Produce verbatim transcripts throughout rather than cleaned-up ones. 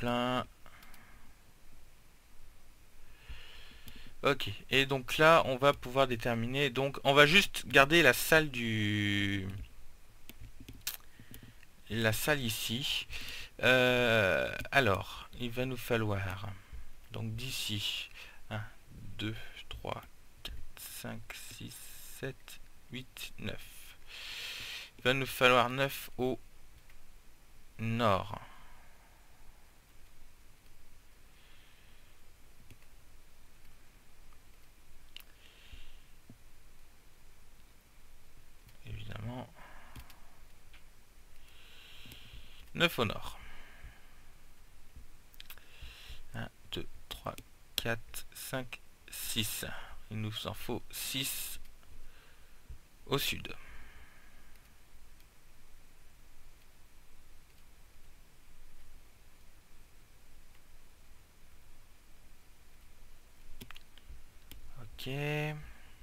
plein. Ok, et donc là on va pouvoir déterminer, donc on va juste garder la salle du la salle ici. Euh, alors il va nous falloir donc d'ici un, deux, trois, quatre, cinq, six, sept, huit, neuf. Il va nous falloir neuf au nord. Évidemment. neuf au nord. un, deux, trois, quatre, cinq, six. Il nous en faut six au sud. Ok. un,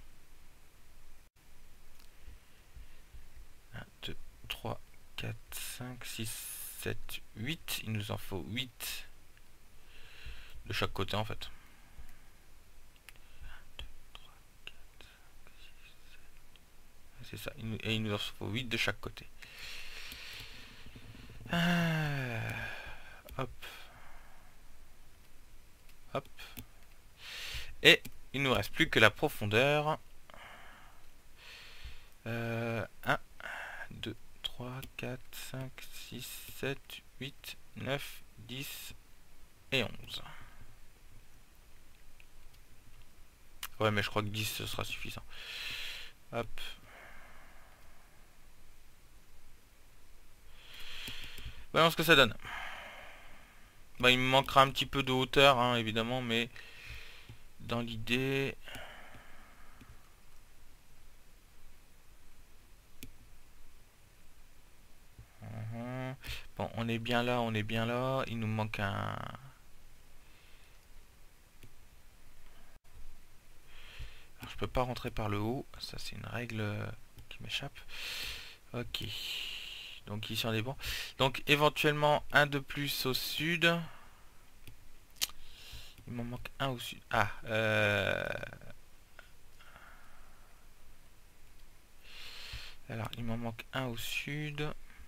deux, trois, quatre, cinq, six, sept, huit. Il nous en faut huit de chaque côté en fait. C'est ça. Et il nous en faut huit de chaque côté. Ah, hop. Hop. Et il nous reste plus que la profondeur. Euh, un, deux, trois, quatre, cinq, six, sept, huit, neuf, dix et onze. Ouais, mais je crois que dix ce sera suffisant. Hop. Voyons ce que ça donne. Bah, il me manquera un petit peu de hauteur, hein, évidemment, mais dans l'idée... Uh-huh. Bon, on est bien là, on est bien là. Il nous manque un... Alors, je peux pas rentrer par le haut. Ça, c'est une règle qui m'échappe. Ok. Donc, ici, on est bon. Donc, éventuellement, un de plus au sud. Il m'en manque un au sud. Ah, euh... alors, il m'en manque un au sud.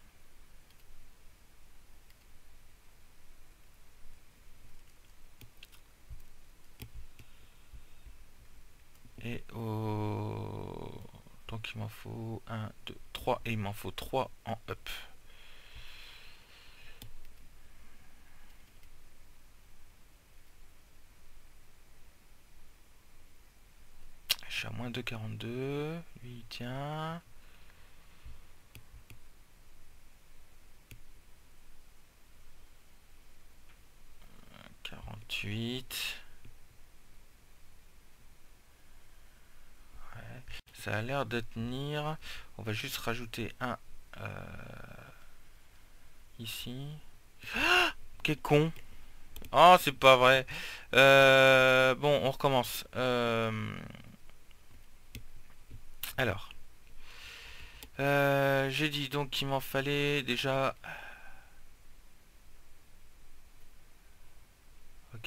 Et au... Donc, il m'en faut un, deux, trois. Et il m'en faut trois en up. Je suis à moins deux virgule quarante-deux. Lui, il tient... quarante-huit. Ouais. Ça a l'air de tenir. On va juste rajouter un euh, ici. Ah, quel con. Oh, c'est pas vrai. Euh, bon, on recommence. Euh, alors. Euh, j'ai dit donc qu'il m'en fallait déjà... Ok.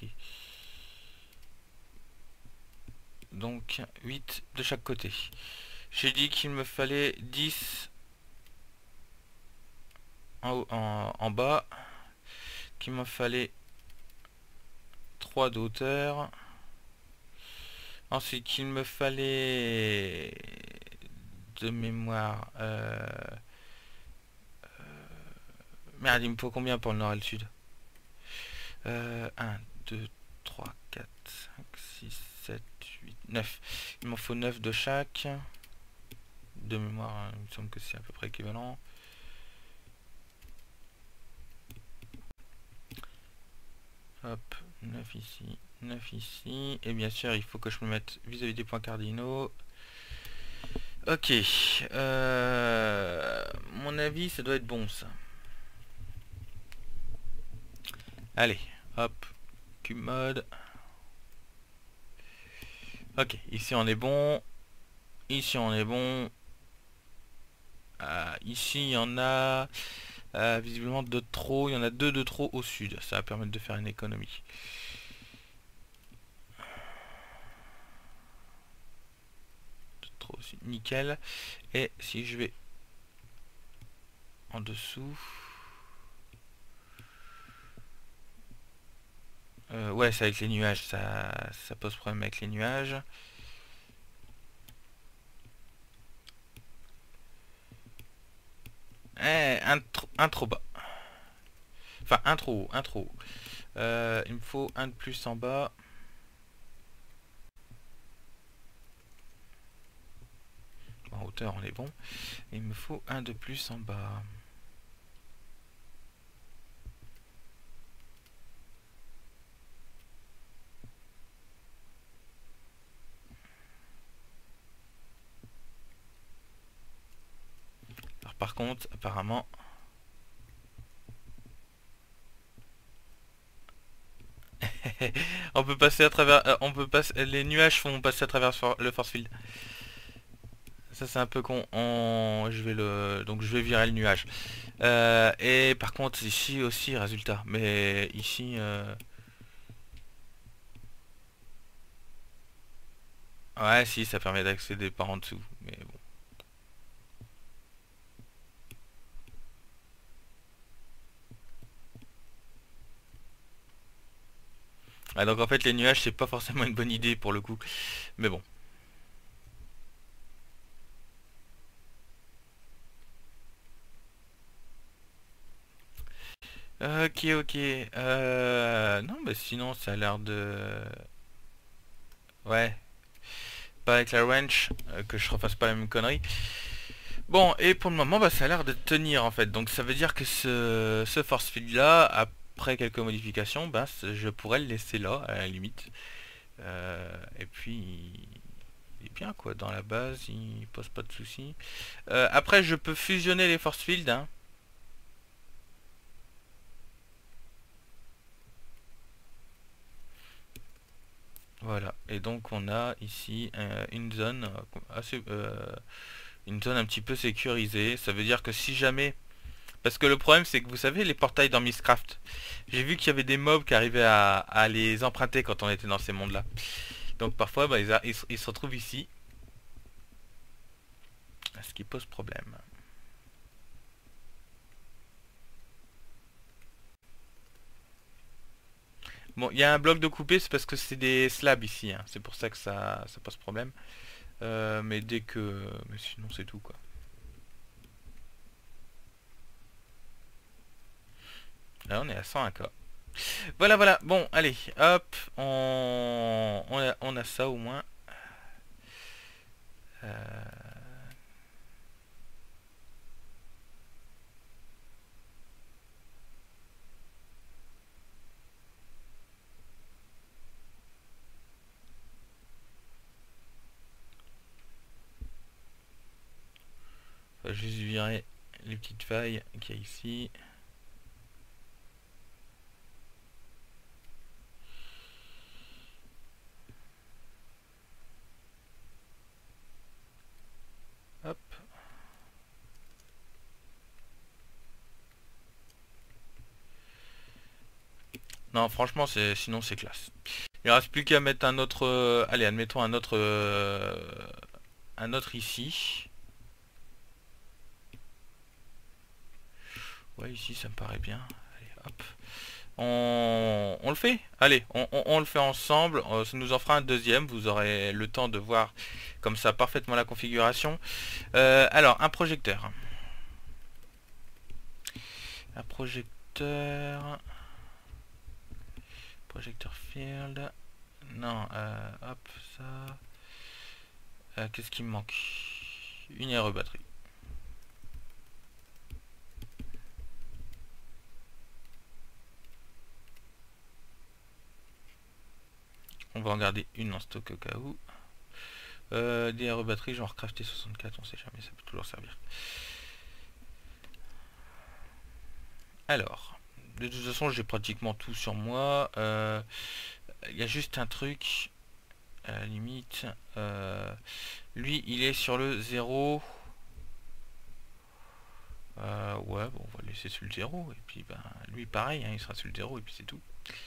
Donc huit de chaque côté. J'ai dit qu'il me fallait dix en, haut, en, en bas. Qu'il me fallait trois de hauteur. Ensuite qu'il me fallait de mémoire... Euh, euh, merde, il me faut combien pour le nord et le sud? euh, un, deux, trois, quatre, cinq, six, sept, huit, neuf. Il m'en faut neuf de chaque. De mémoire, hein, il me semble que c'est à peu près équivalent. Hop, neuf ici, neuf ici. Et bien sûr, il faut que je me mette vis-à-vis des points cardinaux. Ok. Euh, mon avis, ça doit être bon, ça. Allez, hop. Cube mode. Ok, ici on est bon. Ici on est bon. Euh, ici il y en a... Euh, visiblement de trop, il y en a deux de trop au sud. Ça va permettre de faire une économie. De trop aussi, nickel. Et si je vais en dessous... Euh, ouais, c'est avec les nuages, ça, ça pose problème avec les nuages. Eh, un, tro un trop bas. Enfin, un trop haut, un trop haut. Euh, il me faut un de plus en bas. En hauteur, on est bon. Il me faut un de plus en bas. Alors par contre, apparemment... on peut passer à travers... euh, on peut passer... Les nuages font passer à travers le force field. Ça c'est un peu con. On... Je vais le... Donc je vais virer le nuage. Euh, et par contre ici aussi résultat. Mais ici... Euh... Ouais si ça permet d'accéder par en dessous. Mais bon. Ah, donc en fait les nuages c'est pas forcément une bonne idée pour le coup. Mais bon. Ok ok. Euh... Non mais sinon ça a l'air de... Ouais. Pas avec la wrench. Euh, que je refasse pas la même connerie. Bon et pour le moment bah, ça a l'air de tenir en fait. Donc ça veut dire que ce, ce force field là, après quelques modifications, bah, je pourrais le laisser là à la limite. Euh, et puis... Il est bien quoi, dans la base, il pose pas de soucis. Euh, après, je peux fusionner les force fields. Hein. Voilà. Et donc on a ici euh, une zone euh, assez, euh, une zone un petit peu sécurisée. Ça veut dire que si jamais, parce que le problème c'est que vous savez les portails dans Mystcraft, j'ai vu qu'il y avait des mobs qui arrivaient à, à les emprunter quand on était dans ces mondes-là. Donc parfois, bah, ils, a, ils, ils se retrouvent ici, ce qui pose problème. Bon, il y a un bloc de coupé, c'est parce que c'est des slabs ici. Hein. C'est pour ça que ça, ça pose problème. Euh, mais dès que... Mais sinon c'est tout quoi. Là on est à cent un K. Voilà voilà, bon allez, hop, on, on, a, on a ça au moins. Euh... On va juste virer les petites failles qu'il y a ici. Hop. Non franchement c'est sinon c'est classe. Il reste plus qu'à mettre un autre... Euh, allez admettons un autre... Euh, un autre ici. Ouais ici ça me paraît bien. Allez hop. On, on le fait. Allez, on, on, on le fait ensemble. Euh, ça nous en fera un deuxième. Vous aurez le temps de voir comme ça parfaitement la configuration. Euh, alors, un projecteur. Un projecteur. Projecteur field. Non, euh, hop, ça. Euh, Qu'est-ce qui me manque? Une R E batterie. On va en garder une en stock au cas où. Euh, des R E batteries, genre crafter soixante-quatre, on sait jamais, ça peut toujours servir. Alors, de toute façon, j'ai pratiquement tout sur moi. Il euh, y a juste un truc, à la limite. Euh, lui, il est sur le zéro. Euh, ouais, bon, on va le laisser sur le zéro. Et puis, ben, lui, pareil, hein, il sera sur le zéro et puis c'est tout.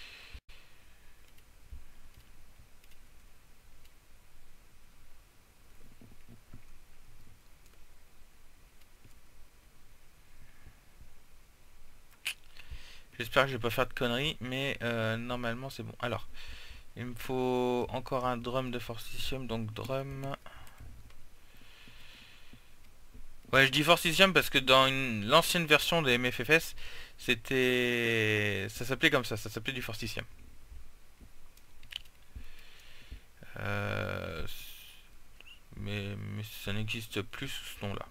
J'espère que je vais pas faire de conneries, mais euh, normalement c'est bon. Alors, il me faut encore un drum de Fortitium, donc drum... Ouais, je dis Fortitium parce que dans l'ancienne version des M F F S, c'était... ça s'appelait comme ça, ça s'appelait du Fortitium. Euh... Mais, mais ça n'existe plus sous ce nom-là.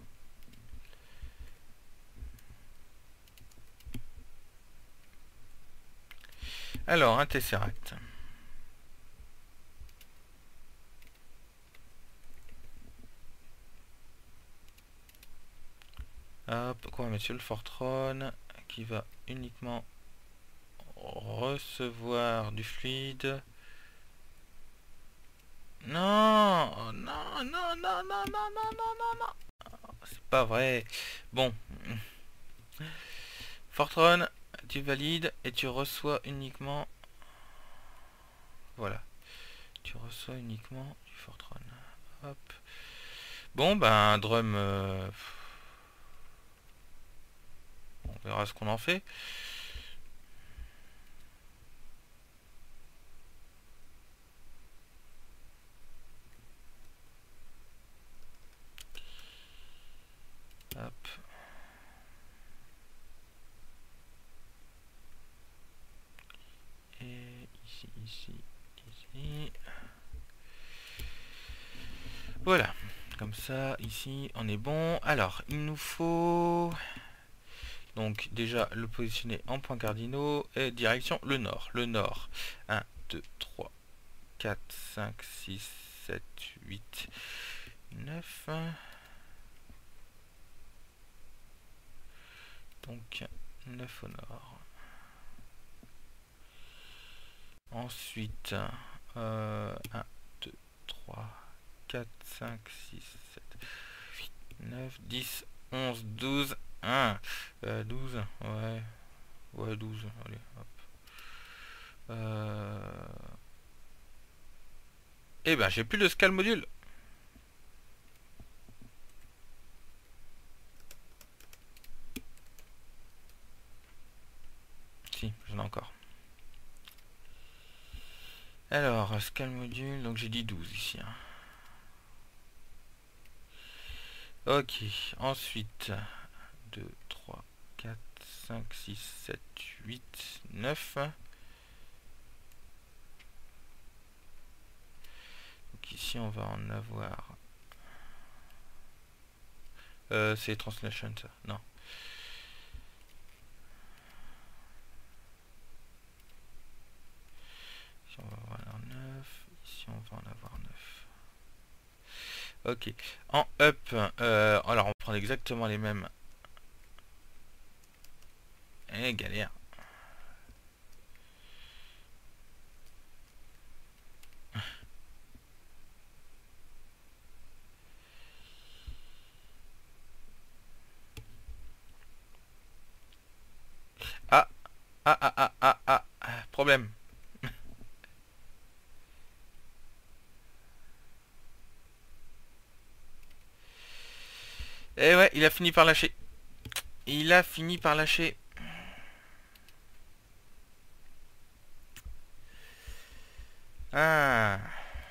Alors, un Tesseract. Hop, quoi, monsieur le Fortron, qui va uniquement recevoir du fluide. Non, non, non, non, non, non, non, non, non, non. C'est pas vrai. Bon. Fortron, tu valides et tu reçois uniquement... Voilà. Tu reçois uniquement du Fortron. Hop. Bon, ben, drum... Euh... On verra ce qu'on en fait. Hop. Et ici, ici, ici. Voilà. Comme ça, ici, on est bon. Alors, il nous faut... Donc, déjà, le positionner en points cardinaux et direction le nord. Le nord. un, deux, trois, quatre, cinq, six, sept, huit, neuf. Donc, neuf au nord. Ensuite, euh, un, deux, trois, quatre, cinq, six, sept, huit, neuf, dix, onze, douze, un, euh, douze, ouais, ouais, douze, allez, hop. Euh... Eh ben, j'ai plus de scale module. Si, j'en ai encore. Alors, scale module, donc j'ai dit douze ici. Hein. Ok, ensuite, deux, trois, quatre, cinq, six, sept, huit, neuf. Donc ici, on va en avoir... Euh, c'est Translation, ça. Non. Ici, on va en avoir neuf. Ici, on va en avoir neuf. Ok. En up, euh, alors on prend exactement les mêmes. Eh, galère. Ah, ah, ah, ah, ah, ah, ah, problème. Eh ouais, il a fini par lâcher. Il a fini par lâcher. Ah.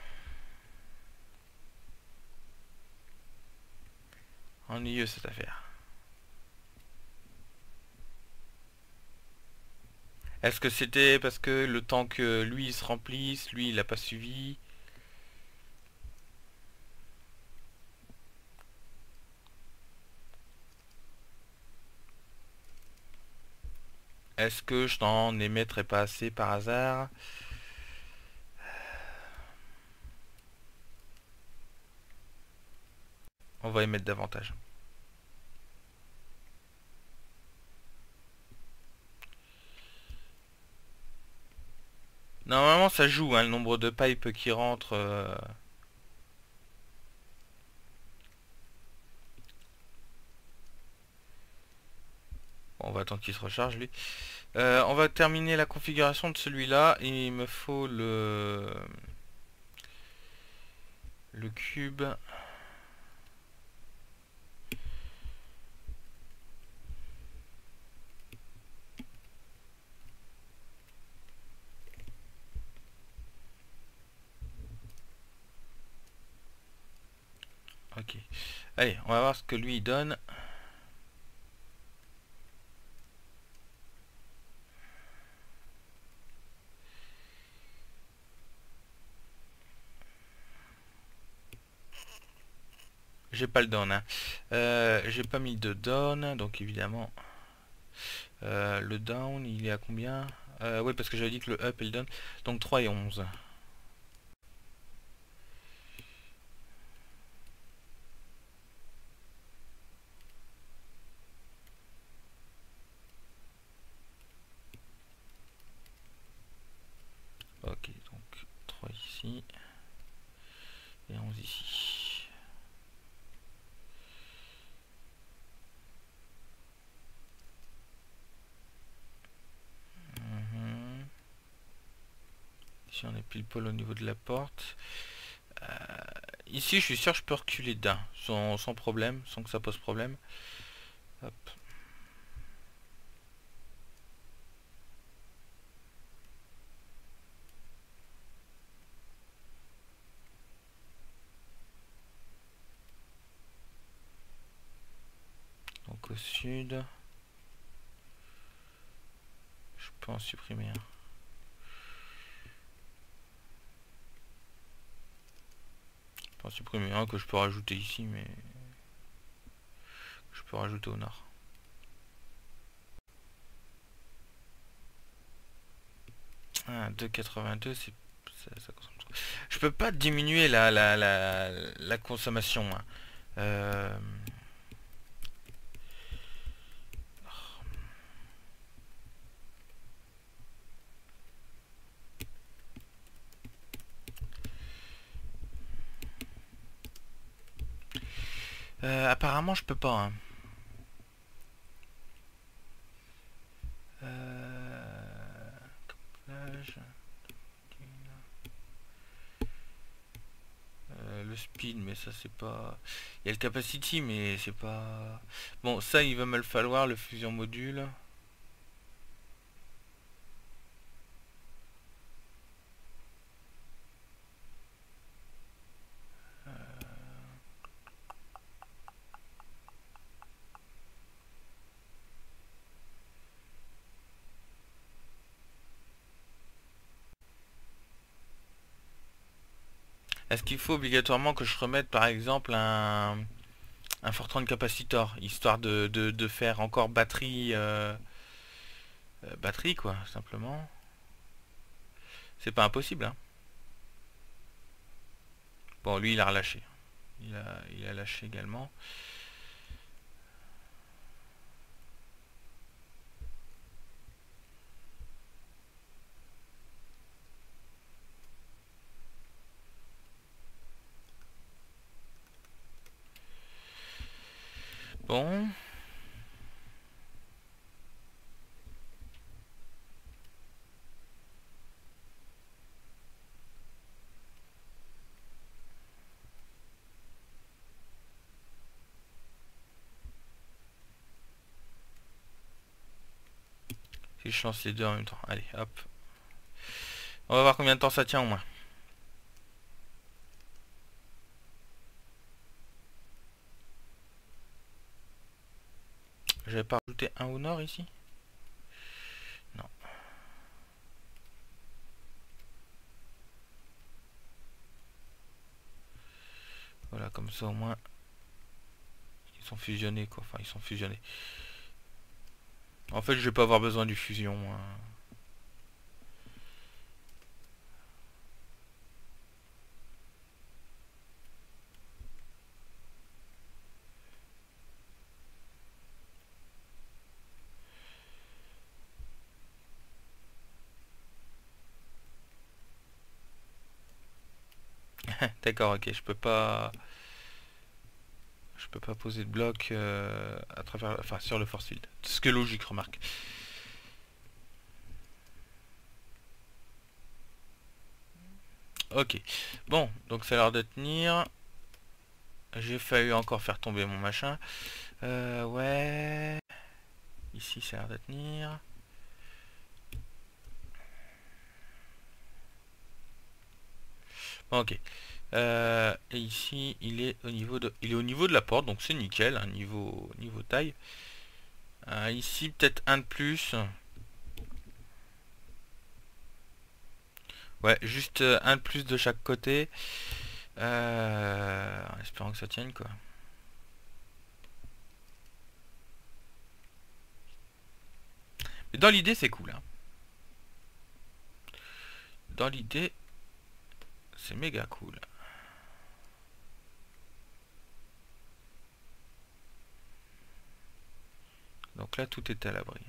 Ennuyeux cette affaire. Est-ce que c'était parce que le temps que lui il se remplisse, lui il a pas suivi? Est-ce que je n'en émettrais pas assez par hasard? On va émettre davantage. Normalement ça joue, hein, le nombre de pipes qui rentrent. Euh... on va attendre qu'il se recharge lui. Euh, on va terminer la configuration de celui-là. Il me faut le le cube. Ok. Allez, on va voir ce que lui il donne. J'ai pas le down, hein. Euh, j'ai pas mis de down, donc évidemment euh, le down il est à combien? euh, Oui, parce que j'avais dit que le up et le down, donc trois et onze. Ok, donc trois ici et onze ici. Mhm. Ici on est pile poil au niveau de la porte. Euh, ici je suis sûr que je peux reculer d'un sans, sans problème, sans que ça pose problème. Hop. Donc au sud, je peux en supprimer un. Je peux en supprimer un que je peux rajouter ici, mais je peux rajouter au nord. Ah, deux virgule quatre-vingt-deux, c'est ça, ça consomme trop. Je peux pas diminuer la, la, la, la consommation, hein. Euh... Euh, apparemment je peux pas, hein. Euh... couplage. Euh, le speed, mais ça c'est pas... Il y a le capacity, mais c'est pas... Bon, ça il va me le falloir, le fusion module. Est-ce qu'il faut obligatoirement que je remette par exemple un, un Fortran capacitor, histoire de, de, de faire encore batterie, euh, euh, batterie quoi, simplement. C'est pas impossible, hein. Bon, lui il a relâché. Il a, il a lâché également. Bon. Si je lance les deux en même temps. Allez, hop. On va voir combien de temps ça tient au moins. J'avais pas rajouté un au nord ici? Non. Voilà, comme ça au moins. Ils sont fusionnés quoi. Enfin, ils sont fusionnés. En fait, je vais pas avoir besoin du fusion, hein. D'accord, ok, je peux pas... je peux pas poser de bloc euh, à travers, enfin sur le force field. C'est ce qui est logique, remarque. Ok. Bon, donc ça a l'air de tenir. J'ai failli encore faire tomber mon machin. Euh, ouais. Ici, ça a l'air de tenir. Bon, ok. Euh, et ici, il est au niveau de, il est au niveau de la porte, donc c'est nickel, hein, niveau, niveau taille. Euh, ici, peut-être un de plus. Ouais, juste euh, un de plus de chaque côté. Euh, en espérant que ça tienne, quoi. Mais dans l'idée, c'est cool, hein. Dans l'idée, c'est méga cool. Donc là, tout est à l'abri.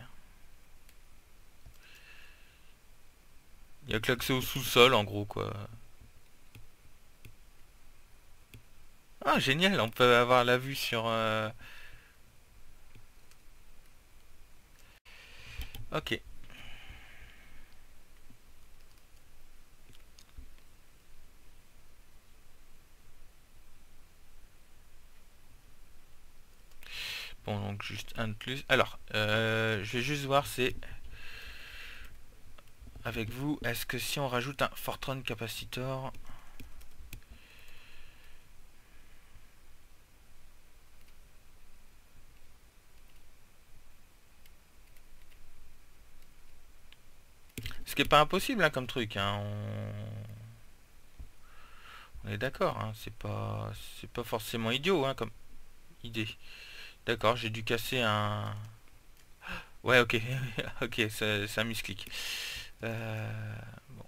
Il n'y a que l'accès au sous-sol, en gros, quoi. Ah, génial, on peut avoir la vue sur... euh, Ok. Bon, donc juste un de plus. Alors, euh, je vais juste voir, c'est... Avec vous, est-ce que si on rajoute un Fortron Capacitor... Ce qui est pas impossible, hein, comme truc, hein. On... On est d'accord, hein. C'est pas... C'est pas forcément idiot, hein, comme idée. D'accord, j'ai dû casser un... Ouais, ok. Ok, c'est c'est un misclic. Euh... Bon.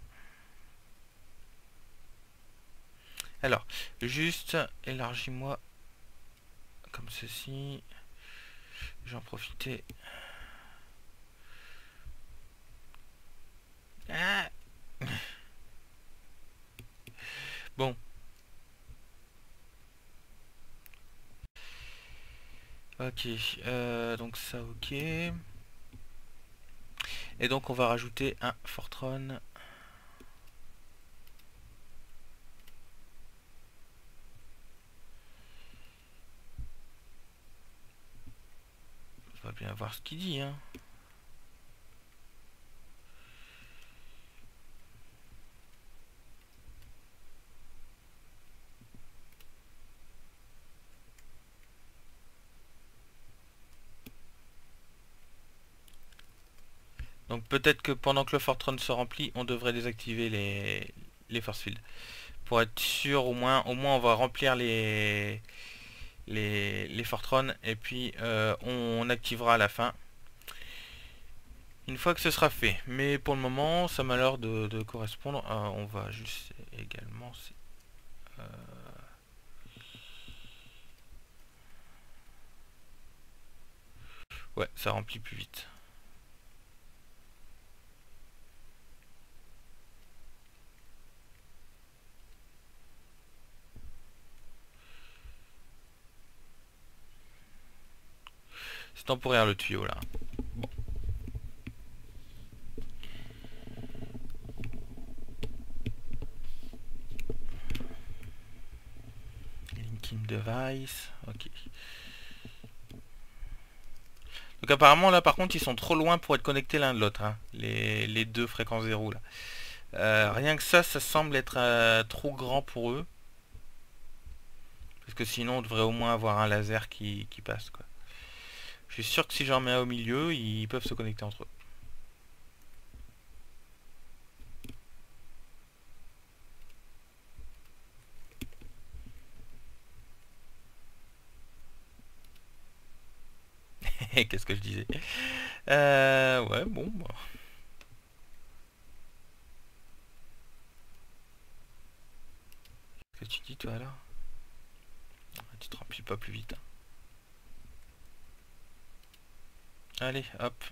Alors, juste élargis-moi comme ceci. J'en profiter. Ah bon. Ok. Euh, donc ça, ok. Et donc on va rajouter un Fortron. On va bien voir ce qu'il dit, hein. Donc peut-être que pendant que le Fortron se remplit, on devrait désactiver les, les force fields. Pour être sûr, au moins, au moins on va remplir les, les, les Fortron et puis euh, on, on activera à la fin. Une fois que ce sera fait. Mais pour le moment, ça m'a l'air de, de correspondre. Euh, on va juste également... Euh, ouais, ça remplit plus vite. C'est temporaire le tuyau là. Bon. Linking device. Ok. Donc apparemment là par contre ils sont trop loin pour être connectés l'un de l'autre. Hein. Les, les deux fréquences zéro là. Euh, rien que ça, ça semble être euh, trop grand pour eux. Parce que sinon on devrait au moins avoir un laser qui, qui passe quoi. Je suis sûr que si j'en mets un au milieu, ils peuvent se connecter entre eux. Qu'est-ce que je disais? Euh, ouais, bon. Bah. Qu'est-ce que tu dis toi là? Tu te remplis pas plus vite. Hein. Allez, hop.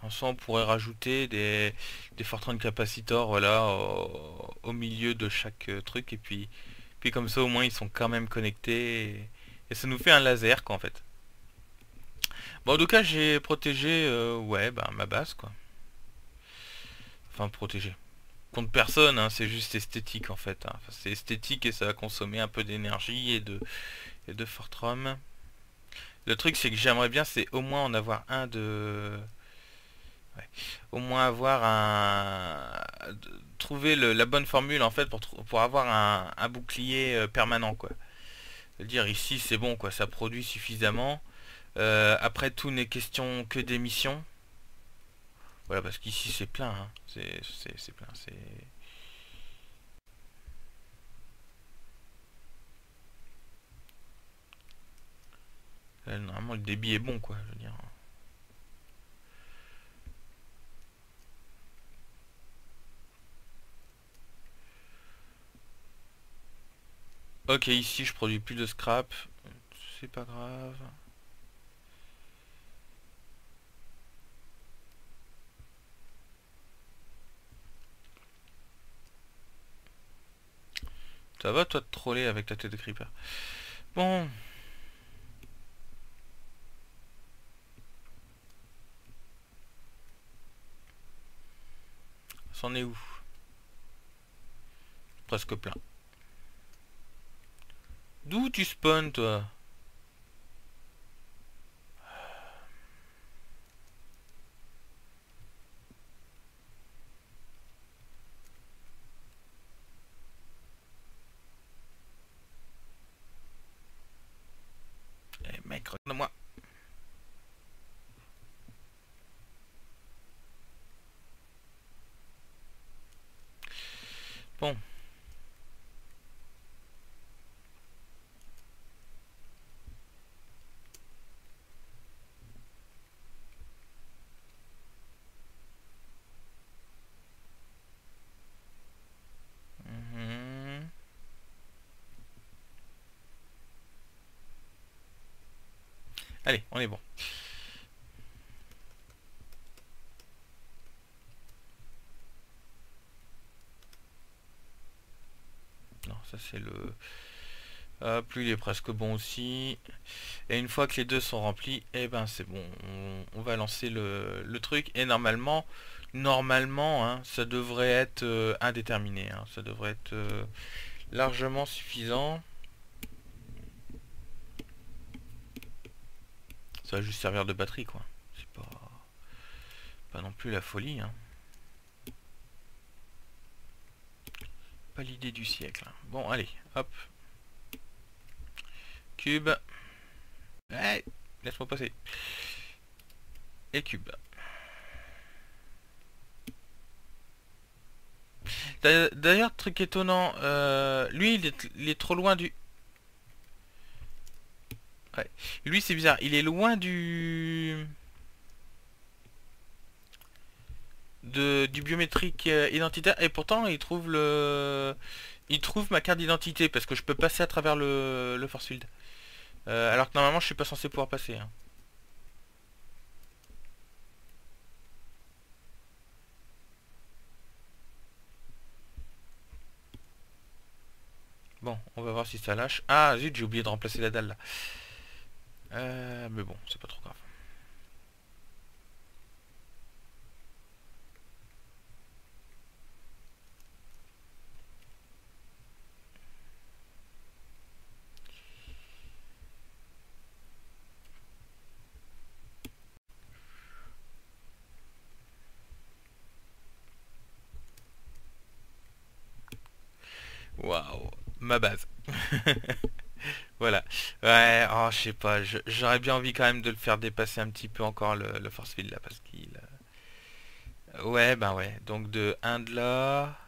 soit on pourrait rajouter des, des Fortran capacitors, voilà, au, au milieu de chaque euh, truc, et puis, puis comme ça au moins ils sont quand même connectés, et, et ça nous fait un laser quoi en fait. Bon, en tout cas j'ai protégé, euh, ouais, bah ma base quoi. Enfin protégé. Contre personne, hein, c'est juste esthétique en fait. Hein. Enfin, c'est esthétique et ça va consommer un peu d'énergie et de, et de Fortran. Le truc c'est que j'aimerais bien c'est au moins en avoir un de... Ouais. Au moins avoir un... trouver le- la bonne formule en fait pour, pour avoir un, un bouclier euh, permanent quoi. C'est-à-dire ici c'est bon quoi, ça produit suffisamment. Euh, après tout n'est question que d'émissions. Voilà parce qu'ici c'est plein, hein. c'est c'est plein, c'est... Là, normalement le débit est bon quoi, je veux dire. Ok, ici je produis plus de scrap, c'est pas grave. Ça va toi de troller avec ta tête de creeper. Bon. C'en est où? Presque plein. D'où tu spawns toi? Eh mec, regarde-moi. Bon. Mhm. Allez, on est bon. Non, ça c'est le... Hop, lui il est presque bon aussi. Et une fois que les deux sont remplis, eh ben c'est bon. On, on va lancer le, le truc. Et normalement, normalement, hein, ça devrait être euh, indéterminé. Hein. Ça devrait être euh, largement suffisant. Ça va juste servir de batterie quoi. C'est pas, pas non plus la folie. Hein. Pas l'idée du siècle. Hein. Bon, allez, hop. Cube. Hey, laisse-moi passer. Et cube. D'ailleurs, truc étonnant, euh, lui il est, il est trop loin du... Ouais. Lui c'est bizarre, il est loin du... De, du biométrique euh, identitaire et pourtant il trouve le... Il trouve ma carte d'identité parce que je peux passer à travers le, le force field. Euh, alors que normalement je suis pas censé pouvoir passer. Hein. Bon, on va voir si ça lâche. Ah zut, j'ai oublié de remplacer la dalle là. Euh, mais bon, c'est pas trop grave. Waouh, ma base. Voilà. Ouais, oh, je sais pas, je- j'aurais bien envie quand même de le faire dépasser un petit peu encore le, le force field là, parce qu'il... euh, Ouais, ben ouais. Donc de un de là...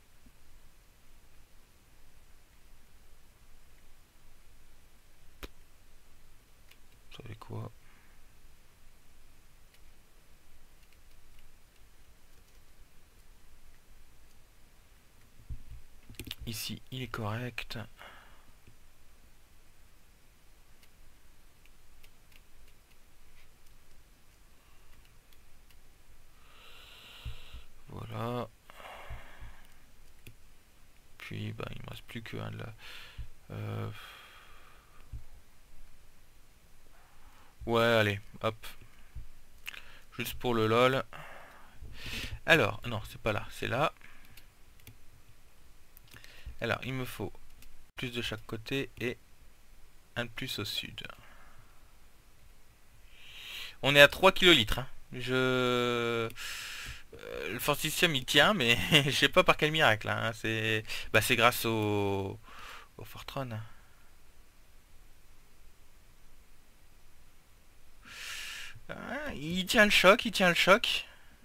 Vous savez quoi? Ici, il est correct. bah il me reste plus que un là. Euh... Ouais, allez, hop. Juste pour le lol. Alors, non, c'est pas là, c'est là. Alors, il me faut plus de chaque côté et un de plus au sud. On est à trois kilolitres. Hein. Je... Euh, le forticium il tient, mais je sais pas par quel miracle. Hein. C'est bah, c'est grâce au, au Fortron. Ah, il tient le choc, il tient le choc.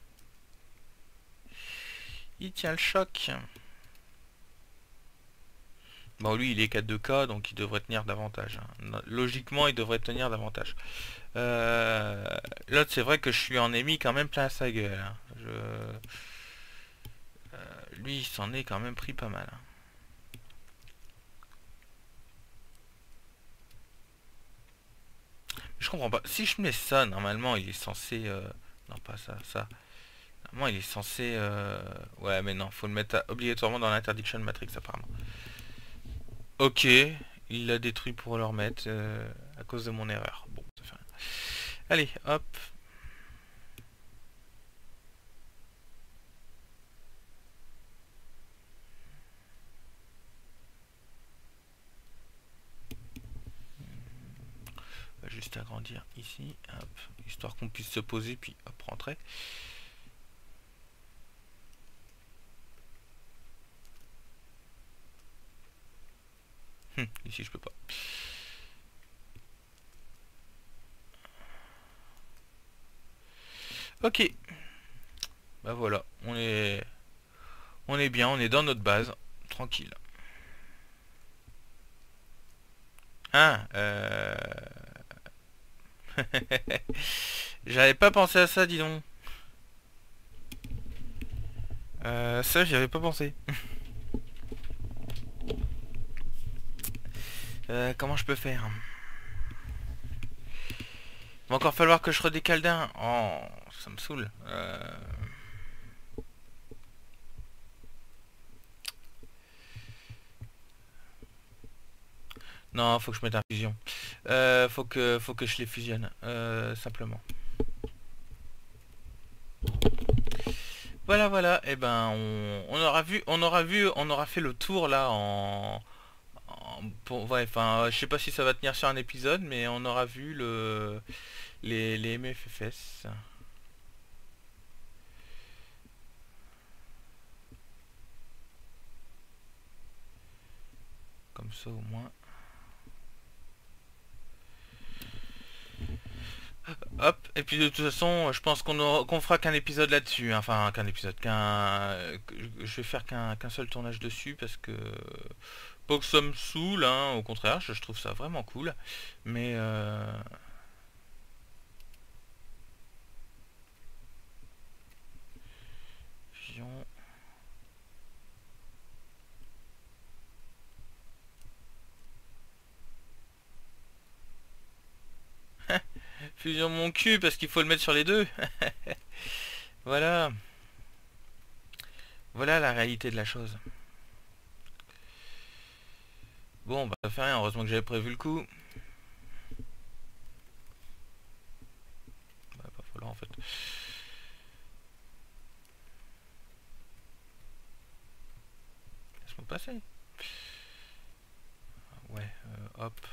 Il tient le choc. Bon, lui, il est qu'à deux K, donc il devrait tenir davantage. Hein. Logiquement, il devrait tenir davantage. Euh, L'autre, c'est vrai que je suis en émis quand même plein à sa gueule. Hein. Je... Euh, lui, il s'en est quand même pris pas mal. Hein. Je comprends pas. Si je mets ça, normalement, il est censé... Euh... Non, pas ça, ça. Normalement, il est censé... Euh... Ouais, mais non, faut le mettre à... obligatoirement dans l'interdiction matrix, apparemment. Ok, il l'a détruit pour le remettre euh, à cause de mon erreur. Bon, ça fait rien. Allez, hop. On va juste agrandir ici, hop, histoire qu'on puisse se poser, puis hop, rentrer. Hum, ici, je peux pas. Ok. Bah voilà, on est... On est bien, on est dans notre base. Tranquille. Ah, euh... J'avais pas pensé à ça, dis donc. Euh, ça, j'y avais pas pensé. Euh, comment je peux faire? Il va encore falloir que je redécale d'un. Oh, ça me saoule. Euh... Non, faut que je mette un fusion. Euh, faut que, faut que je les fusionne, euh, simplement. Voilà, voilà. Et eh ben, on, on aura vu, on aura vu, on aura fait le tour là en, en pour, ouais, enfin, je sais pas si ça va tenir sur un épisode, mais on aura vu le, les, les M F F S. Comme ça au moins. Hop, et puis de toute façon, je pense qu'on qu'on fera qu'un épisode là-dessus. Hein. Enfin, qu'un épisode, qu'un... Je vais faire qu'un qu'un seul tournage dessus parce que... Pas que ça me saoule, hein, au contraire, je, je trouve ça vraiment cool. Mais... Euh... Fusion... Fusion mon cul parce qu'il faut le mettre sur les deux. Voilà. Voilà la réalité de la chose. Bon, bah ça fait rien, heureusement que j'avais prévu le coup. Bah, pas falloir en fait. Laisse-moi passer. Ouais, euh, hop.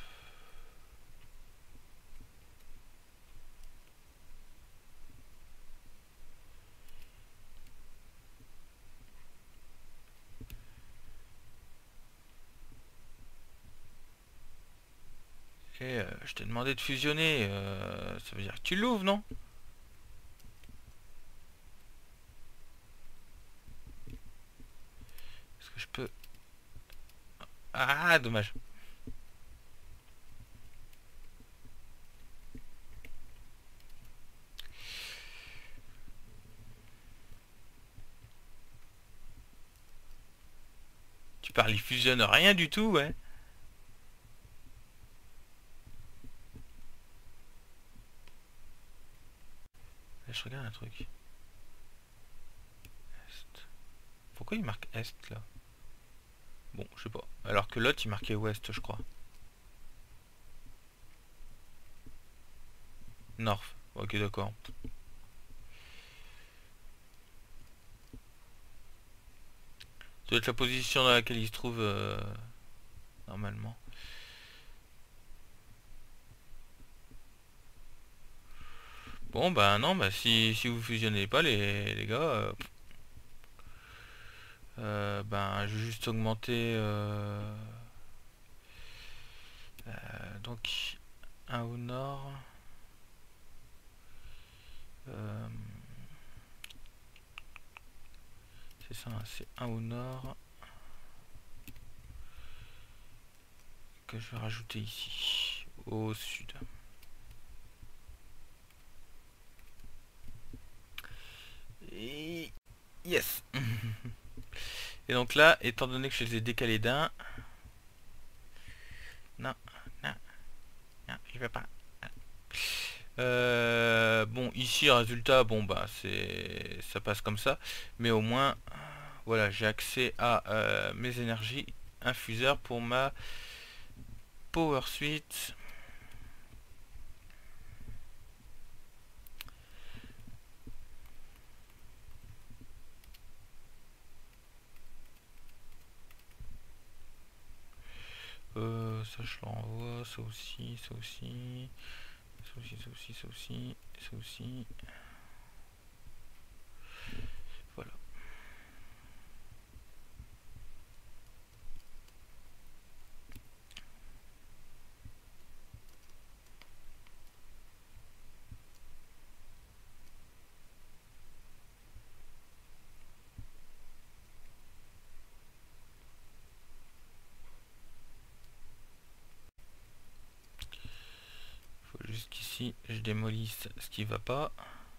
Et euh, je t'ai demandé de fusionner. Euh, ça veut dire que tu l'ouvres, non? Est-ce que je peux... Ah, dommage. Tu parles, il fusionne rien du tout, ouais. Là, je regarde un truc. Est. Pourquoi il marque Est, là? Bon, je sais pas. Alors que l'autre, il marquait ouest, je crois. North. Ok, d'accord. Ça doit être la position dans laquelle il se trouve euh, normalement. Bon, bah non, bah si, si vous fusionnez pas, les, les gars, euh, euh, ben je vais juste augmenter. Euh, euh, donc, un au nord. Euh, c'est ça, hein, c'est un au nord que je vais rajouter ici, au sud. Et yes. Et donc là, étant donné que je les ai décalés d'un, non, non, non, je vais pas. Euh, bon, ici, résultat, bon bah c'est, ça passe comme ça, mais au moins, voilà, j'ai accès à euh, mes énergies infuseurs pour ma Power Suite. Euh, ça je l'envoie, ça aussi, ça aussi, ça aussi, ça aussi, ça aussi, ça aussi. Voilà. Faut juste qu'ici je démolisse ce qui va pas.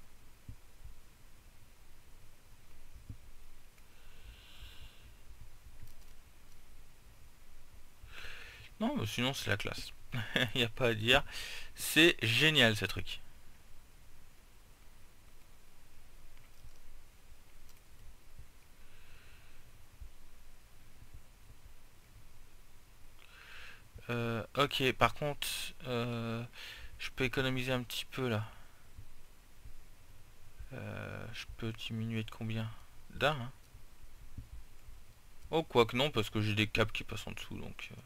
Non, mais sinon c'est la classe. Il n'y a pas à dire. C'est génial ce truc. Euh, ok, par contre, euh, je peux économiser un petit peu là. Euh, je peux diminuer de combien? D'un, hein. Oh, quoique non, parce que j'ai des câbles qui passent en dessous, donc... euh.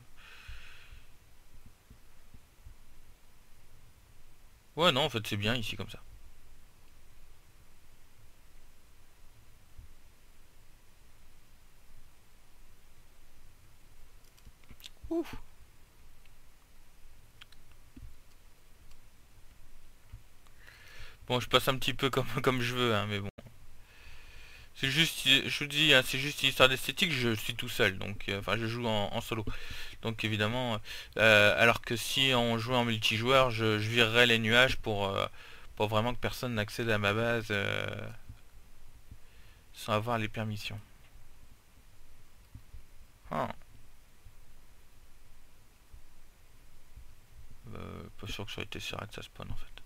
Ouais, non, en fait, c'est bien ici, comme ça. Ouf. Bon, je passe un petit peu comme, comme je veux, hein, mais bon. C'est juste, je vous dis, hein, c'est juste une histoire d'esthétique, je suis tout seul, donc... euh, Enfin, je joue en, en solo. Donc, évidemment... euh, alors que si on jouait en multijoueur, je, je virerais les nuages pour... euh, pour vraiment que personne n'accède à ma base... euh, sans avoir les permissions. Ah. Euh, pas sûr que ça ait été serré que ça spawn en fait.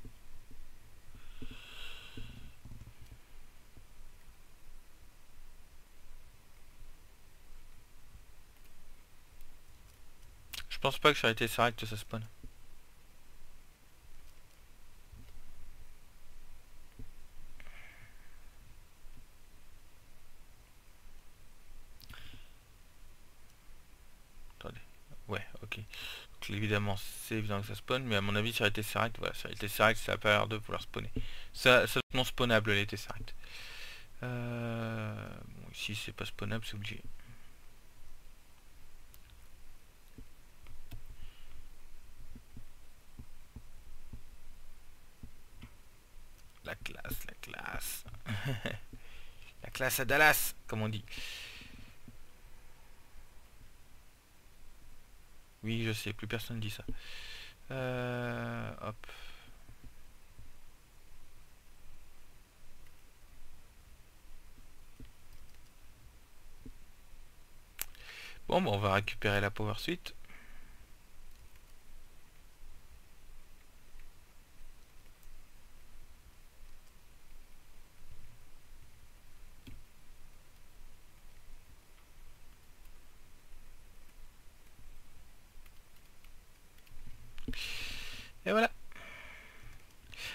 Je pense pas que ça ait été serré que ça spawn. Attendez. Ouais, ok. Donc évidemment, c'est évident que ça spawn, mais à mon avis, ça a été serré. Voilà, ça a été serré, c'est la période de pouvoir spawner. Ça, ça non spawnable, elle était serré. Euh, bon, ici, c'est pas spawnable, c'est obligé. La classe, la classe. La classe à Dallas, comme on dit. Oui, je sais, plus personne dit ça. Euh, hop. Bon, bon, on va récupérer la Power Suite.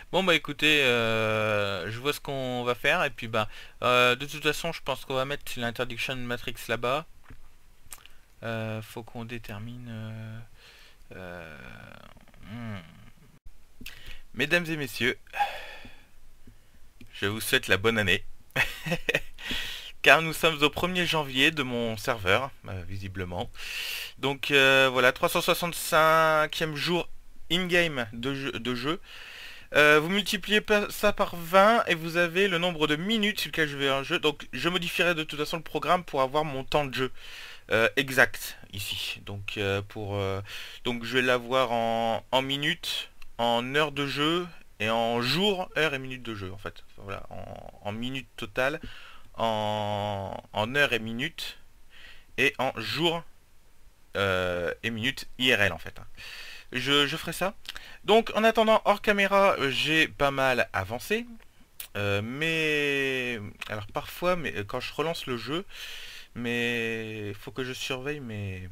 Bon bah écoutez, euh, je vois ce qu'on va faire et puis bah euh, de toute façon je pense qu'on va mettre l'interdiction matrix là-bas. Euh, faut qu'on détermine. Euh, euh, hmm. Mesdames et messieurs, je vous souhaite la bonne année. Car nous sommes au premier janvier de mon serveur, euh, visiblement. Donc euh, voilà, trois cent soixante-cinquième jour in-game de jeu. De jeu. Euh, vous multipliez ça par vingt et vous avez le nombre de minutes sur lequel je vais un jeu. Donc je modifierai de toute façon le programme pour avoir mon temps de jeu euh, exact ici. Donc euh, pour euh, donc je vais l'avoir en, en minutes, en heures de jeu et en jours, heures et minutes de jeu en fait. Voilà, en, en minutes totales, en, en heures et minutes et en jours euh, et minutes I R L en fait. Je, je ferai ça. Donc en attendant hors caméra, j'ai pas mal avancé. Euh, mais alors parfois, mais quand je relance le jeu, mais il faut que je surveille mes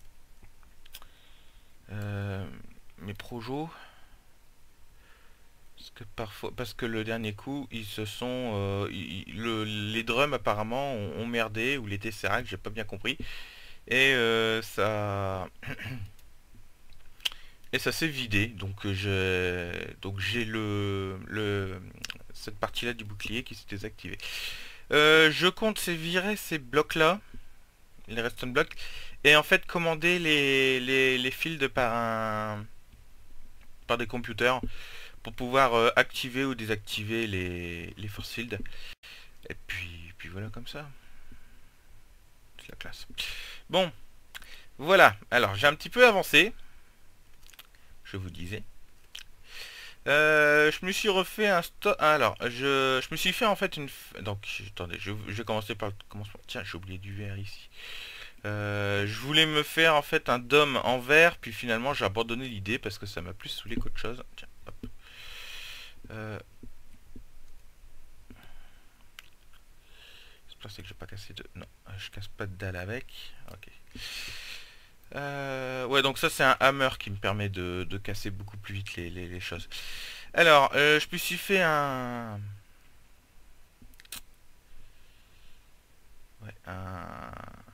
euh, mes projos parce que parfois, parce que le dernier coup, ils se sont euh, ils- le, les drums apparemment ont, ont merdé ou les tesseract, j'ai pas bien compris et euh, ça et ça s'est vidé. Donc euh, je donc j'ai le le cette partie là du bouclier qui s'est désactivée. Euh, je compte c'est virer ces blocs là, les redstone blocks, et en fait commander les, les, les fields par un par des computers pour pouvoir euh, activer ou désactiver les, les force fields. Et puis, puis voilà comme ça. C'est la classe. Bon, voilà. Alors j'ai un petit peu avancé. Je vous disais. Euh, je me suis refait un stop. Alors, je, je me suis fait en fait une. Donc, attendez, je, je vais commencer par le commencement. Tiens, j'ai oublié du verre ici. Euh, je voulais me faire en fait un dôme en verre, puis finalement j'ai abandonné l'idée parce que ça m'a plus saoulé qu'autre chose. Tiens, hop. Euh... C'est que je vais pas casser de. Non, je casse pas de dalle avec. Ok. Euh... Ouais, donc ça c'est un hammer qui me permet de, de casser beaucoup plus vite les, les, les choses. Alors, euh, je me suis fait un. Ouais, un.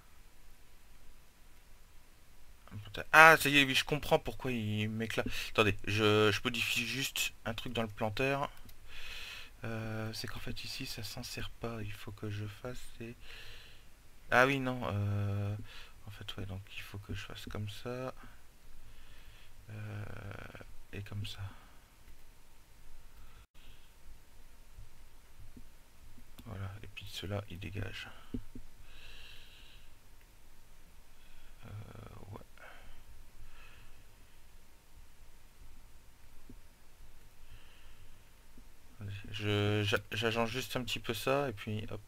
Ah, ça y est, oui, je comprends pourquoi il m'éclate. Attendez, je, je modifie juste un truc dans le planteur. Euh, c'est qu'en fait ici ça s'en sert pas. Il faut que je fasse. Et... Ah oui, non. Euh, en fait, ouais, donc il faut que je fasse comme ça. Euh, et comme ça. Voilà, et puis cela il dégage. Euh, ouais. Je j'agence juste un petit peu ça et puis hop.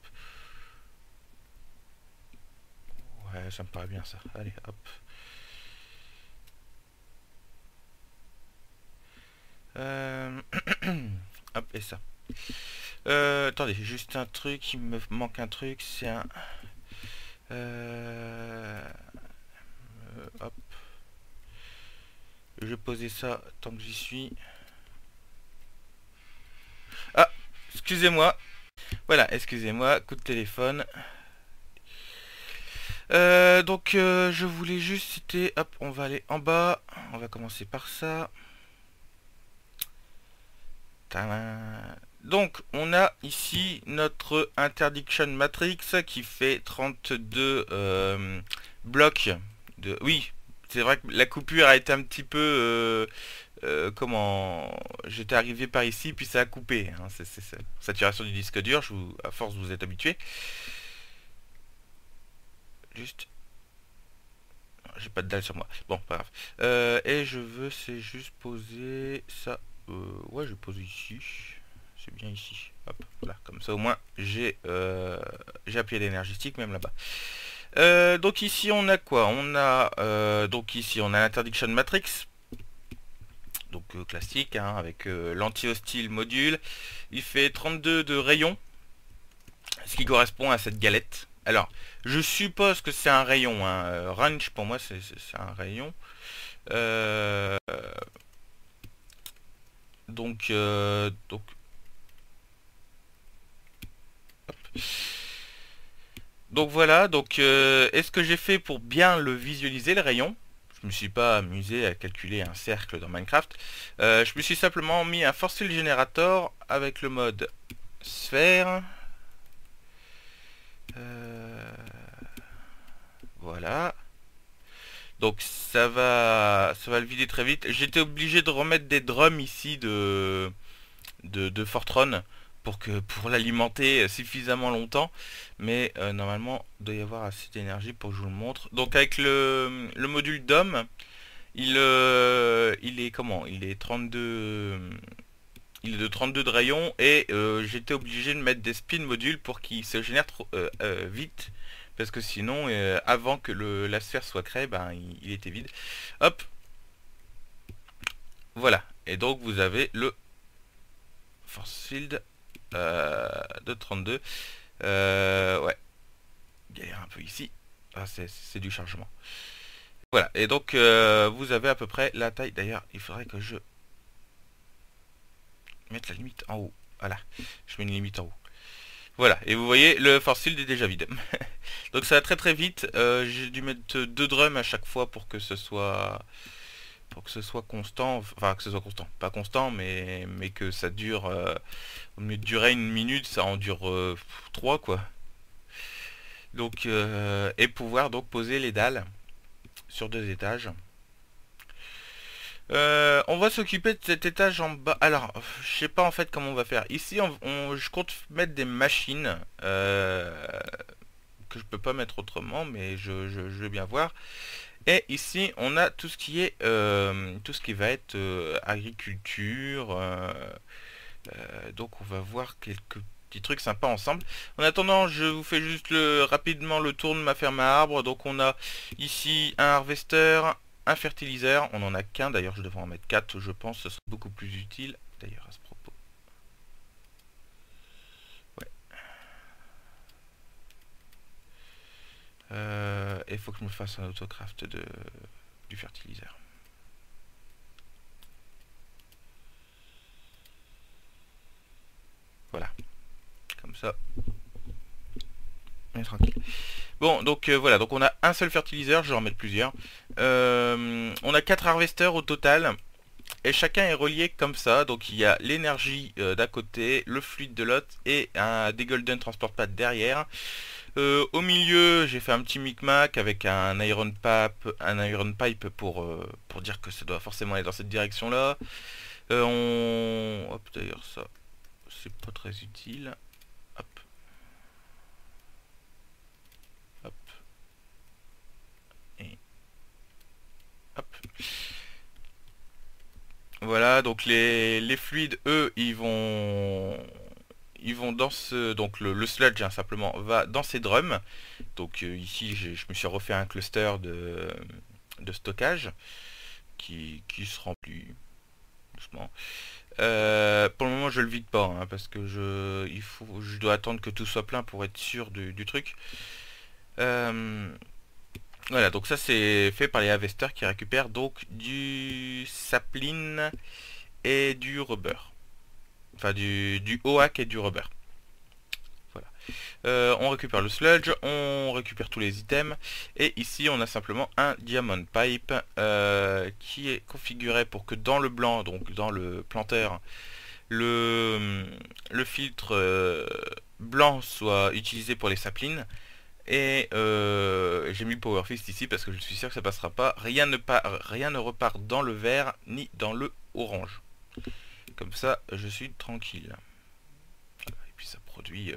Ouais, ça me paraît bien ça. Allez, hop. Euh... hop, et ça. Euh, attendez, juste un truc, il me manque un truc, c'est un... Euh... Euh, hop. Je vais poser ça tant que j'y suis. Ah, excusez-moi. Voilà, excusez-moi, coup de téléphone. Euh, donc euh, je voulais juste citer, hop, on va aller en bas. On va commencer par ça. Tadam. Donc on a ici notre interdiction matrix qui fait trente-deux euh, blocs de... Oui, c'est vrai que la coupure a été un petit peu... Euh, euh, comment... J'étais arrivé par ici puis ça a coupé. Hein. C'est ça. Saturation du disque dur, je vous... à force vous êtes habitué. Juste... J'ai pas de dalle sur moi. Bon, pas grave. Euh, et je veux, c'est juste poser ça. Euh, ouais, je vais poser ici. C'est bien ici. Hop, voilà. Comme ça, au moins, j'ai euh, j'ai appuyé l'énergie stick, même là-bas. Euh, donc ici, on a quoi? On a euh, donc ici, on a l'interdiction matrix. Donc euh, classique, hein, avec euh, l'anti-hostile module. Il fait trente-deux de rayon, ce qui correspond à cette galette. Alors, je suppose que c'est un rayon. Hein. Euh, range, pour moi, c'est un rayon. Euh, Donc, euh, donc, hop. Donc voilà, donc euh, est-ce que j'ai fait pour bien le visualiser le rayon? Je me suis pas amusé à calculer un cercle dans Minecraft. Euh, je me suis simplement mis un force field generator avec le mode sphère. Euh, voilà. Donc ça va, ça va le vider très vite. J'étais obligé de remettre des drums ici de, de, de Fortron pour que pour l'alimenter suffisamment longtemps. Mais euh, normalement, il doit y avoir assez d'énergie pour que je vous le montre. Donc avec le, le module D O M, il, euh, il est comment? Il est trente-deux. Il est de trente-deux de rayon et euh, j'étais obligé de mettre des spin modules pour qu'il se génère trop, euh, euh, vite. Parce que sinon, euh, avant que le, la sphère soit créée, ben, il, il était vide. Hop, voilà. Et donc vous avez le force field euh, de trente-deux. Euh, ouais, galère un peu ici. Ah, c'est du chargement. Voilà, et donc euh, vous avez à peu près la taille. D'ailleurs, il faudrait que je mette la limite en haut. Voilà, je mets une limite en haut. Voilà, et vous voyez, le force field est déjà vide. Donc ça va très très vite. Euh, j'ai dû mettre deux drums à chaque fois pour que ce soit pour que ce soit constant. Enfin, que ce soit constant. Pas constant, mais, mais que ça dure... Euh, au lieu de durer une minute, ça en dure euh, trois, quoi. Donc, euh, et pouvoir donc poser les dalles sur deux étages. Euh, on va s'occuper de cet étage en bas. Alors, je sais pas en fait comment on va faire. Ici, on, on- je compte mettre des machines euh, que je peux pas mettre autrement, mais je, je, je vais bien voir. Et ici, on a tout ce qui est euh, tout ce qui va être euh, agriculture. Euh, euh, donc, on va voir quelques petits trucs sympas ensemble. En attendant, je vous fais juste le, rapidement le tour de ma ferme à arbres. Donc, on a ici un harvester, un fertiliseur. On en a qu'un. D'ailleurs, je devrais en mettre quatre. Je pense que ce sera beaucoup plus utile. D'ailleurs, à ce propos. Ouais. Euh, il faut que je me fasse un autocraft de, du fertiliseur. Voilà. Comme ça. On est tranquille. Bon, donc euh, voilà, donc on a un seul fertiliseur, je vais en mettre plusieurs. Euh, on a quatre harvesters au total, et chacun est relié comme ça. Donc il y a l'énergie euh, d'un côté, le fluide de l'autre, et un des Golden Transport Pad derrière. Euh, au milieu, j'ai fait un petit micmac avec un iron pipe, un iron pipe pour, euh, pour dire que ça doit forcément aller dans cette direction-là. Euh, on... Hop, d'ailleurs ça, c'est pas très utile. Hop. Hop. Et... Hop. Voilà, donc les, les fluides, eux, ils vont ils vont dans ce... Donc le, le sludge, hein, simplement, va dans ces drums. Donc euh, ici, je me suis refait un cluster de, de stockage qui, qui se remplit doucement. Euh, pour le moment, je le vide pas, hein, parce que je, il faut, je dois attendre que tout soit plein pour être sûr du, du truc. Euh, voilà, donc ça c'est fait par les harvesters qui récupèrent donc du sapling et du rubber. Enfin du, du oak et du rubber. Voilà. Euh, on récupère le sludge, on récupère tous les items. Et ici on a simplement un diamond pipe euh, qui est configuré pour que dans le blanc, donc dans le planteur, le, le filtre euh, blanc soit utilisé pour les saplines. Et euh, j'ai mis le Power Fist ici parce que je suis sûr que ça passera pas. Rien ne, pa rien ne repart dans le vert ni dans le orange. Comme ça, je suis tranquille. Et puis ça produit, euh,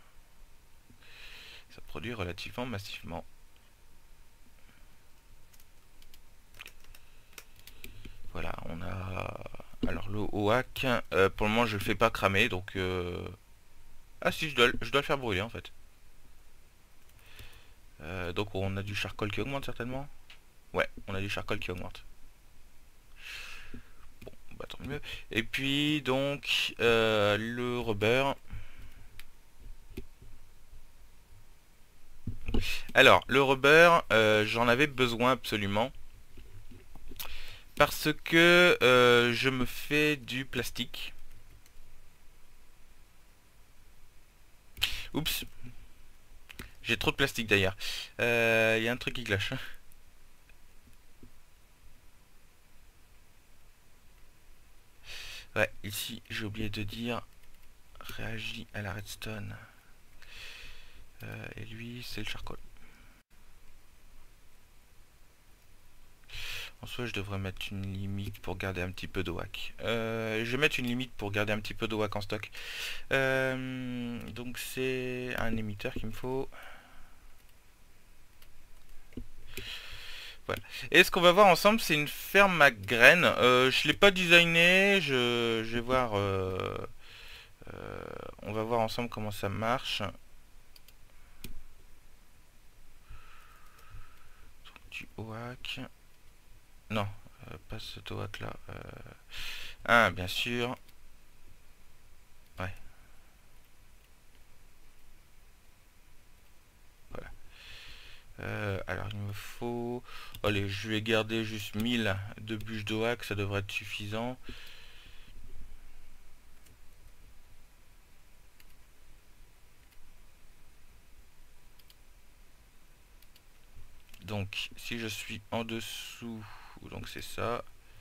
ça produit relativement massivement. Voilà, on a... Alors le oak, euh, pour le moment je le fais pas cramer, donc... Euh... Ah si, je dois, je dois le faire brûler en fait. Euh, donc on a du charcoal qui augmente certainement. Ouais, on a du charcoal qui augmente. Bon, bah tant mieux. Et puis donc euh, le rubber. Alors le rubber, euh, j'en avais besoin absolument. Parce que euh, je me fais du plastique. Oups. J'ai trop de plastique d'ailleurs. Il euh, y a un truc qui cloche. Ouais, ici j'ai oublié de dire réagit à la redstone. Euh, et lui c'est le charcoal. En soi je devrais mettre une limite pour garder un petit peu de wack. Euh, je vais mettre une limite pour garder un petit peu de wack en stock. Euh, donc c'est un émetteur qu'il me faut. Voilà. Et ce qu'on va voir ensemble, c'est une ferme à graines. Euh, je l'ai pas designé. Je, je vais voir. Euh, euh, on va voir ensemble comment ça marche. Du oak. Non, euh, pas ce oak là. Euh, ah, bien sûr. Ouais. Voilà. Euh, alors il me faut. Allez, je vais garder juste mille de bûches d'oak. Ça devrait être suffisant. Donc, si je suis en dessous, donc c'est ça.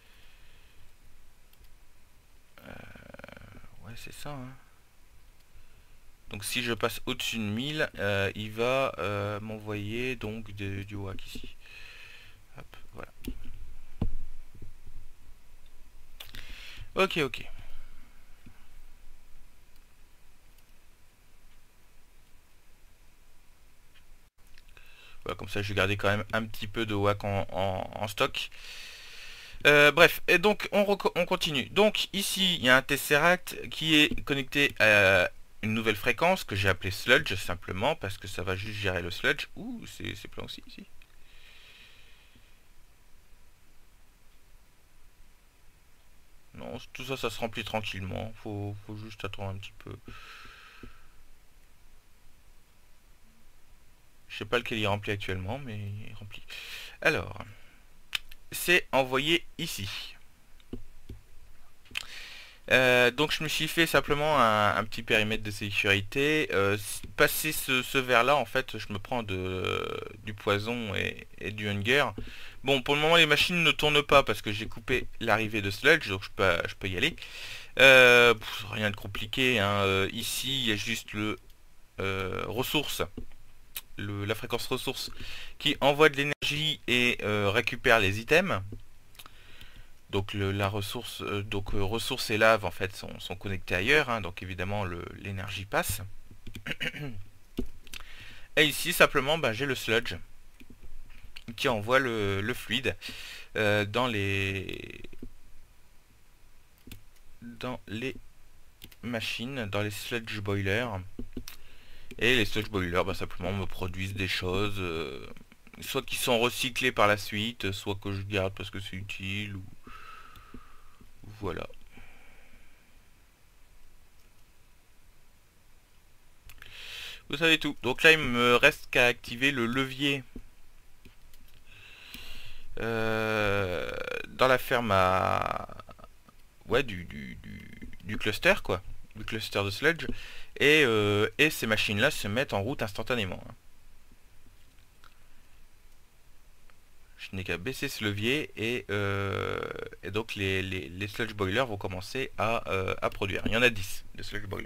Euh, ouais, c'est ça. Hein. Donc, si je passe au-dessus de mille, euh, il va euh, m'envoyer donc de, du wack ici. Hop, voilà. Ok, ok. Voilà, comme ça, je vais garder quand même un petit peu de wack en, en, en stock. Euh, bref, et donc on, on continue. Donc ici, il y a un Tesseract qui est connecté à une nouvelle fréquence que j'ai appelée Sludge simplement parce que ça va juste gérer le Sludge. Ouh, c'est plein aussi ici. Non, tout ça, ça se remplit tranquillement. Faut, faut juste attendre un petit peu. Je sais pas lequel il est rempli actuellement, mais il est rempli. Alors, c'est envoyé ici. Euh, donc je me suis fait simplement un, un petit périmètre de sécurité. Euh, passer ce, ce verre là, en fait, je me prends de, du poison et, et du hunger. Bon, pour le moment les machines ne tournent pas parce que j'ai coupé l'arrivée de sludge, donc je peux, je peux y aller. Euh, pff, rien de compliqué, hein. Euh, ici il y a juste le euh, ressource, le, la fréquence ressource qui envoie de l'énergie et euh, récupère les items. Donc le, la ressource, euh, donc euh, ressources et lave en fait sont, sont connectés ailleurs, hein, donc évidemment l'énergie passe. Et ici simplement bah, j'ai le sludge qui envoie le, le fluide euh, dans les dans les machines, dans les sludge boilers. Et les sludge boilers bah, simplement me produisent des choses, euh, soit qui sont recyclés par la suite, soit que je garde parce que c'est utile, ou voilà. Vous savez tout. Donc là, il me reste qu'à activer le levier euh, dans la ferme à... Ouais, du, du, du, du cluster, quoi. Du cluster de sludge. Et, euh, et ces machines-là se mettent en route instantanément. Je n'ai qu'à baisser ce levier et, euh, et donc les, les, les sludge boilers vont commencer à, euh, à produire. Il y en a dix de sludge boilers.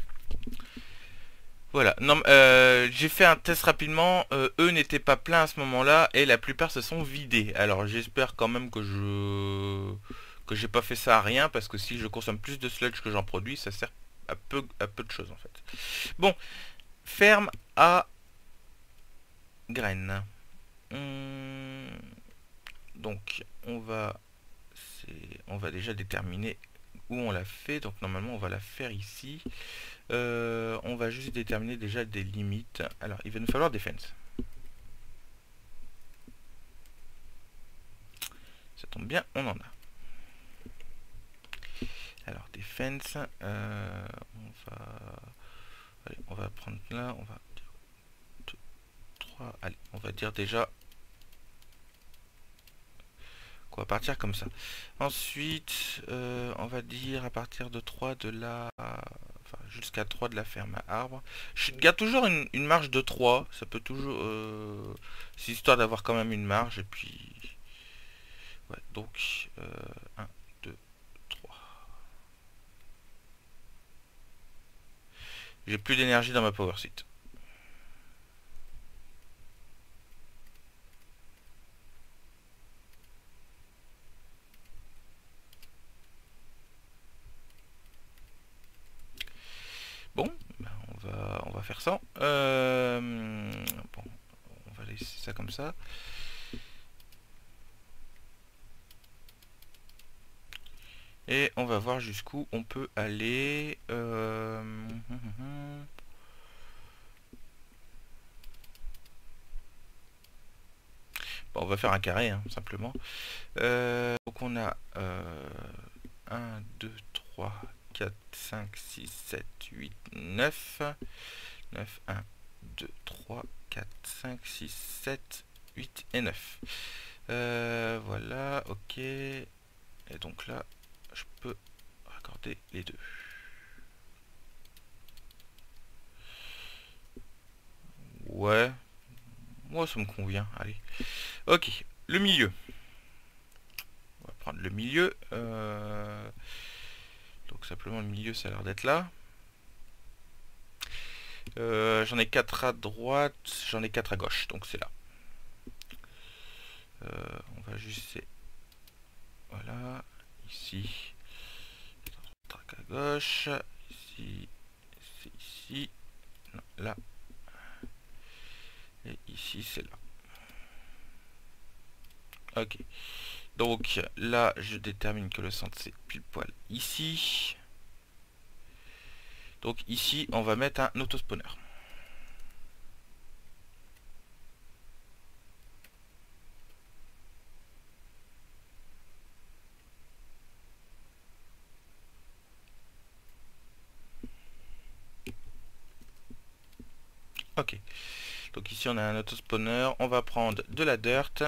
Voilà, non, euh, j'ai fait un test rapidement, euh, eux n'étaient pas pleins à ce moment-là et la plupart se sont vidés. Alors j'espère quand même que je que j'ai pas fait ça à rien parce que si je consomme plus de sludge que j'en produis, ça sert à peu, à peu de choses en fait. Bon, ferme à graines. Hum, donc on va on va déjà déterminer où on l'a fait. Donc normalement on va la faire ici. Euh, on va juste déterminer déjà des limites. Alors, il va nous falloir des fences. Ça tombe bien, on en a. Alors, des fences. Euh, on va... Allez, on va prendre là. On va dire deux, trois. Allez, on va dire déjà On va partir comme ça. Ensuite, euh, on va dire à partir de trois de la... Enfin, jusqu'à trois de la ferme à arbre. Je garde toujours une, une marge de trois. Ça peut toujours... Euh, c'est histoire d'avoir quand même une marge. Et puis... Ouais, donc... Euh, un, deux, trois. J'ai plus d'énergie dans ma power suite. Bon, ben on va on va faire ça. Euh, bon, on va laisser ça comme ça. Et on va voir jusqu'où on peut aller. Euh, bon, on va faire un carré, hein, simplement. Euh, donc on a euh, un, deux, trois, quatre, cinq, six, sept, huit, neuf. neuf, un, deux, trois, quatre, cinq, six, sept, huit et neuf. Euh, voilà, ok. Et donc là, je peux raccorder les deux. Ouais. Moi, ça me convient. Allez. Ok. Le milieu. On va prendre le milieu. Euh... Donc simplement le milieu, ça a l'air d'être là. Euh, j'en ai quatre à droite, j'en ai quatre à gauche, donc c'est là. Euh, on va ajuster. Voilà. Ici. Track à gauche. Ici. C'est ici. Non, là. Et ici, c'est là. Ok. Donc là, je détermine que le centre, c'est pile poil ici. Donc ici, on va mettre un autospawner. Ok. Donc ici, on a un autospawner. On va prendre de la dirt.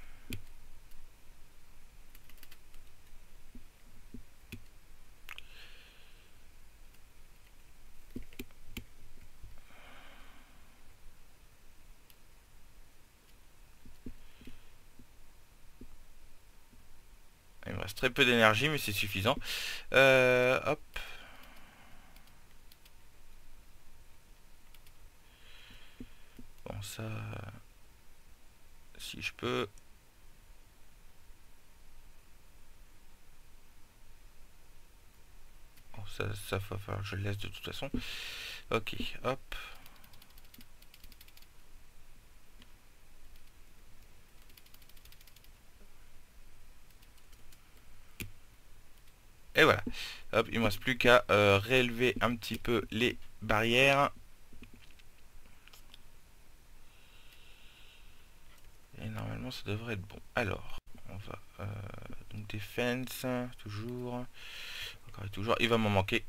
Il me reste très peu d'énergie, mais c'est suffisant. Euh, hop. Bon, ça... Si je peux... Bon, ça, ça va falloir que je le laisse de toute façon. Ok, hop. Et voilà. Hop, il me reste plus qu'à euh, réélever un petit peu les barrières. Et normalement, ça devrait être bon. Alors, on va... Euh, donc, defense, toujours. Encore et toujours. Il va m'en manquer.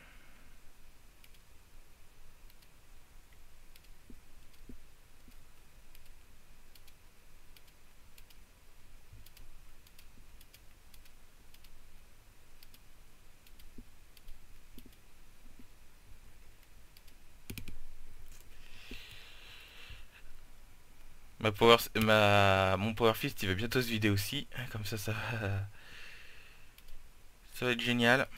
Ma power, ma, mon power fist, il va bientôt se vider aussi. Comme ça, ça va, ça va être génial.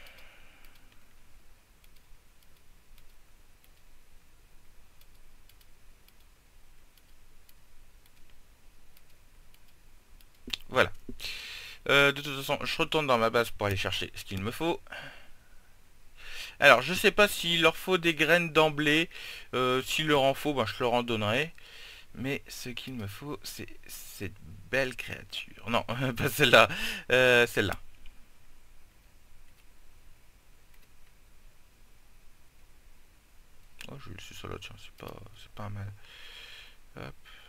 Voilà. Euh, de toute façon, je retourne dans ma base pour aller chercher ce qu'il me faut. Alors, je sais pas s'il leur faut des graines d'emblée. Euh, s'il leur en faut, ben, je leur en donnerai. Mais ce qu'il me faut, c'est cette belle créature. Non, pas celle-là. Euh, celle-là. Oh, je vais le laisser sur l'autre, tiens, c'est pas, c'est pas un mal. Hop.